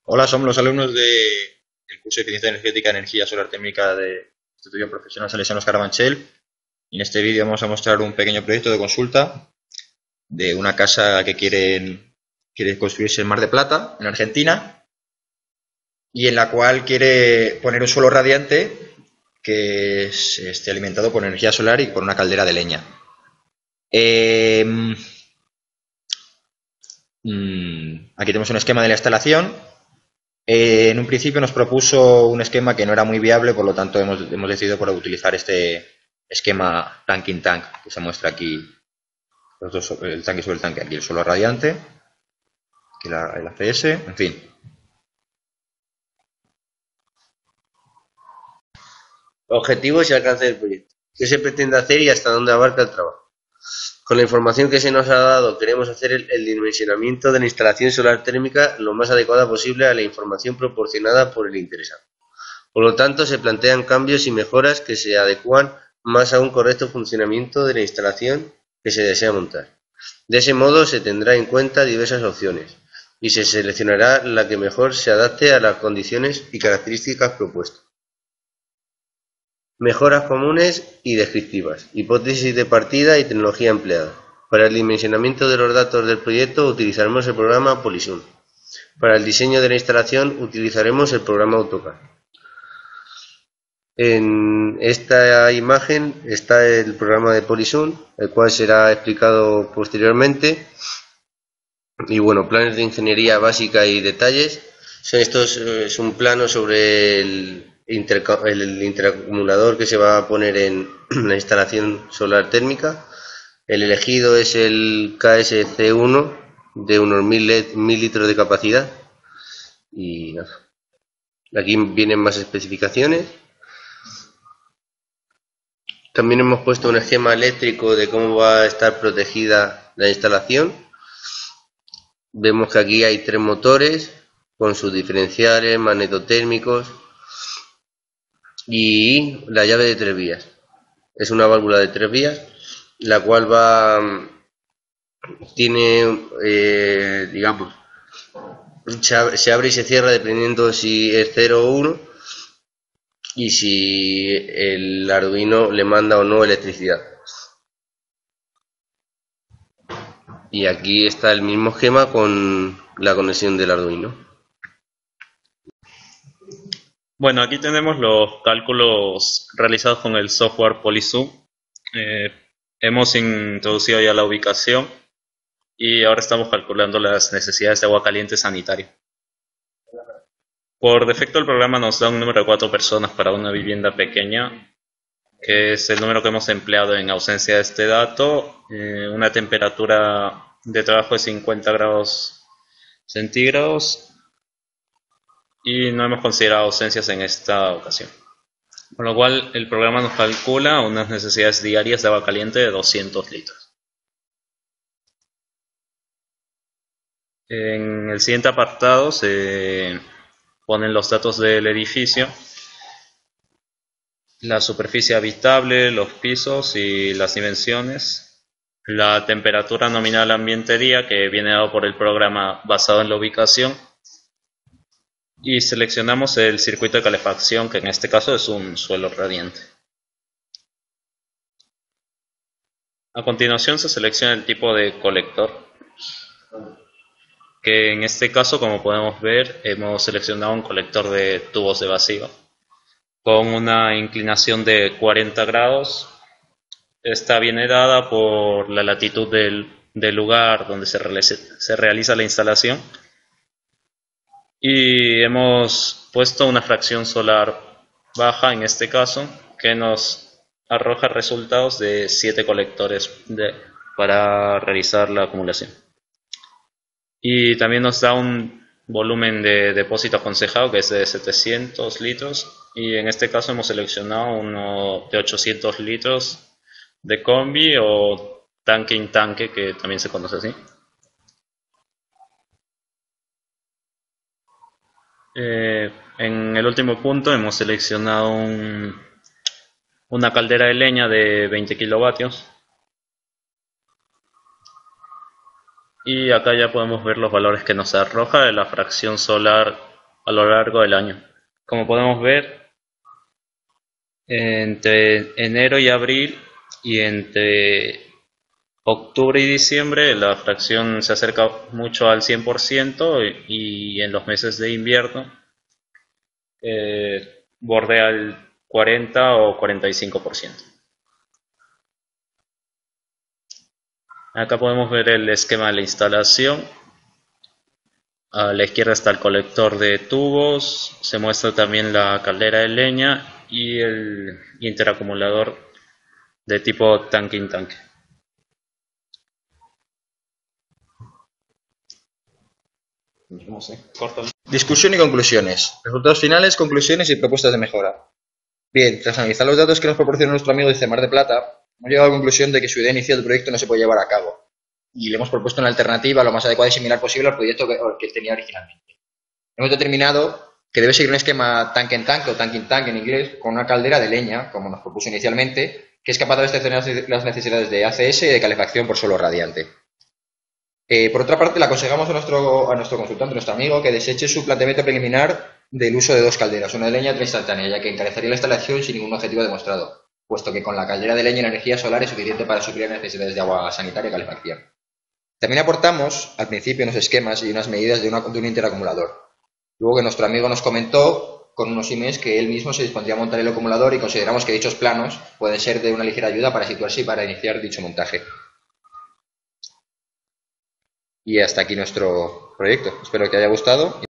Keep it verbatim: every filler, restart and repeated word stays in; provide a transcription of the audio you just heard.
Hola, somos los alumnos de- del curso de Eficiencia Energética, Energía Solar Térmica de Institución Profesional Salesianos Carabanchel. Y en este vídeo vamos a mostrar un pequeño proyecto de consulta de una casa que quieren, quiere construirse en Mar de Plata, en Argentina, y en la cual quiere poner un suelo radiante que es- esté alimentado por energía solar y por una caldera de leña. Eh, mm, aquí tenemos un esquema de la instalación. Eh, en un principio nos propuso un esquema que no era muy viable, por lo tanto hemos, hemos decidido por utilizar este esquema tank in tank que se muestra aquí, los dos, el tanque sobre el tanque, aquí el suelo radiante, aquí la, el A C S, en fin. Objetivos y alcance del proyecto. ¿Qué se pretende hacer y hasta dónde abarca el trabajo? Con la información que se nos ha dado, queremos hacer el, el dimensionamiento de la instalación solar térmica lo más adecuada posible a la información proporcionada por el interesado. Por lo tanto, se plantean cambios y mejoras que se adecúan más a un correcto funcionamiento de la instalación que se desea montar. De ese modo, se tendrá en cuenta diversas opciones y se seleccionará la que mejor se adapte a las condiciones y características propuestas. Mejoras comunes y descriptivas, hipótesis de partida y tecnología empleada. Para el dimensionamiento de los datos del proyecto utilizaremos el programa Polysun. Para el diseño de la instalación utilizaremos el programa AutoCAD. En esta imagen está el programa de Polysun, el cual será explicado posteriormente. Y bueno, planes de ingeniería básica y detalles. Estos es un plano sobre el, interca el interacumulador que se va a poner en la instalación solar térmica. El elegido es el K S C uno de unos mil litros de capacidad. Y nada. Aquí vienen más especificaciones. También hemos puesto un esquema eléctrico de cómo va a estar protegida la instalación. Vemos que aquí hay tres motores con sus diferenciales, magnetotérmicos y la llave de tres vías. Es una válvula de tres vías, la cual va tiene, eh, digamos, se abre y se cierra dependiendo si es cero o uno y si el Arduino le manda o no electricidad. Y aquí está el mismo esquema con la conexión del Arduino. Bueno, aquí tenemos los cálculos realizados con el software Polyzoom. Eh, hemos introducido ya la ubicación y ahora estamos calculando las necesidades de agua caliente sanitaria. Por defecto el programa nos da un número de cuatro personas para una vivienda pequeña, que es el número que hemos empleado en ausencia de este dato. Eh, una temperatura de trabajo de cincuenta grados centígrados y no hemos considerado ausencias en esta ocasión. Con lo cual el programa nos calcula unas necesidades diarias de agua caliente de doscientos litros. En el siguiente apartado se ponen los datos del edificio, la superficie habitable, los pisos y las dimensiones, la temperatura nominal ambiente día que viene dado por el programa basado en la ubicación, y seleccionamos el circuito de calefacción, que en este caso es un suelo radiante. A continuación se selecciona el tipo de colector, que en este caso, como podemos ver, hemos seleccionado un colector de tubos de vacío con una inclinación de cuarenta grados. Está bien dada por la latitud del, del lugar donde se realiza, se realiza la instalación, y hemos puesto una fracción solar baja en este caso, que nos arroja resultados de siete colectores de, para realizar la acumulación. Y también nos da un volumen de depósito aconsejado que es de setecientos litros, y en este caso hemos seleccionado uno de ochocientos litros de combi o tanque in tanque, que también se conoce así. Eh, en el último punto hemos seleccionado un, una caldera de leña de veinte kilovatios. Y acá ya podemos ver los valores que nos arroja de la fracción solar a lo largo del año. Como podemos ver, entre enero y abril y entre octubre y diciembre la fracción se acerca mucho al cien por ciento y en los meses de invierno eh, bordea el cuarenta o cuarenta y cinco por ciento. Acá podemos ver el esquema de la instalación. A la izquierda está el colector de tubos, se muestra también la caldera de leña y el interacumulador de tipo tanque in tanque. Discusión y conclusiones. Resultados finales, conclusiones y propuestas de mejora. Bien, tras analizar los datos que nos proporciona nuestro amigo de Mar de Plata, hemos llegado a la conclusión de que su idea inicial del proyecto no se puede llevar a cabo. Y le hemos propuesto una alternativa lo más adecuada y similar posible al proyecto que, que tenía originalmente. Hemos determinado que debe seguir un esquema tanque en tanque o tanque in tanque en inglés, con una caldera de leña, como nos propuso inicialmente, que es capaz de abastecer las necesidades de A C S y de calefacción por suelo radiante. Eh, por otra parte, le aconsejamos a nuestro, a nuestro consultante, a nuestro amigo, que deseche su planteamiento preliminar del uso de dos calderas, una de leña y otra instantánea, ya que encarecería la instalación sin ningún objetivo demostrado, puesto que con la caldera de leña la energía solar es suficiente para suplir las necesidades de agua sanitaria y calefacción. También aportamos, al principio, unos esquemas y unas medidas de, una, de un interacumulador. Luego que nuestro amigo nos comentó, con unos emails, que él mismo se dispondría a montar el acumulador y consideramos que dichos planos pueden ser de una ligera ayuda para situarse y para iniciar dicho montaje. Y hasta aquí nuestro proyecto. Espero que te haya gustado.